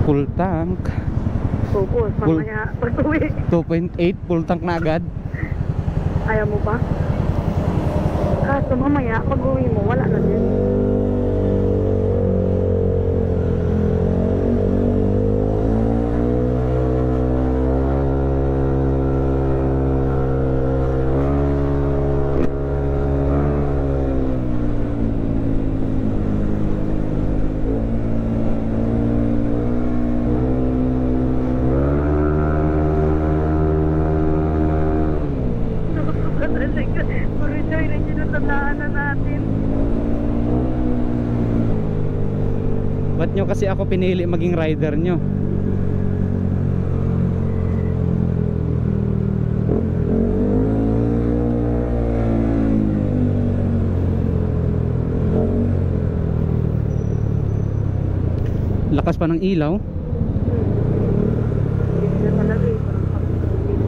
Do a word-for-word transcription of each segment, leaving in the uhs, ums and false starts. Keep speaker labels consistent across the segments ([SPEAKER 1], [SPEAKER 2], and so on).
[SPEAKER 1] Full tank.
[SPEAKER 2] Focus,
[SPEAKER 1] Full-
[SPEAKER 2] mamaya pag-uwi.
[SPEAKER 1] two point eight full tank na agad.
[SPEAKER 2] Ayaw mo pa? Kaso mamaya pag-uwi mo, wala na din. Puro-joy na ginutandaan na natin.
[SPEAKER 1] Ba't nyo kasi ako pinili maging rider nyo? Lakas pa ng ilaw.
[SPEAKER 2] Hindi na talaga eh. Parang pag-uwi.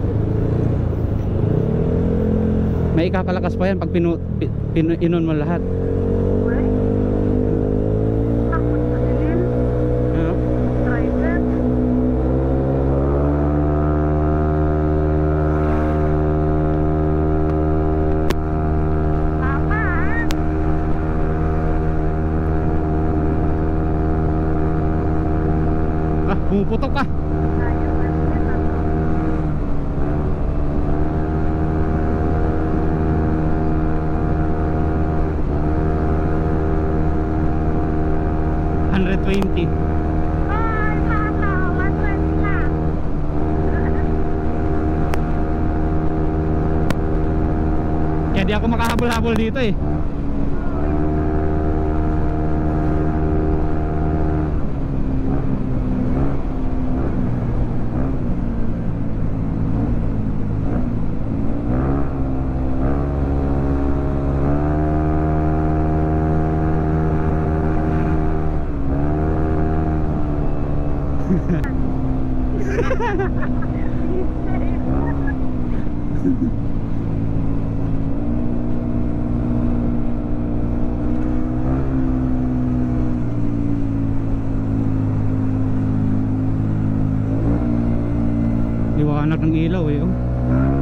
[SPEAKER 1] May ikakalakas pa yan pag pinu, pi, pinu, inon mo lahat.
[SPEAKER 2] Uy. Takot na din.
[SPEAKER 1] Ano?
[SPEAKER 2] Driver. Papa!
[SPEAKER 1] Ah, pumuputok ka.
[SPEAKER 2] Sayang na din ano.
[SPEAKER 1] one twenty.
[SPEAKER 2] Ay, papa! one twenty na.
[SPEAKER 1] Kaya di ako makahabol-habol dito eh. Liwanag ng ilaw eh oh.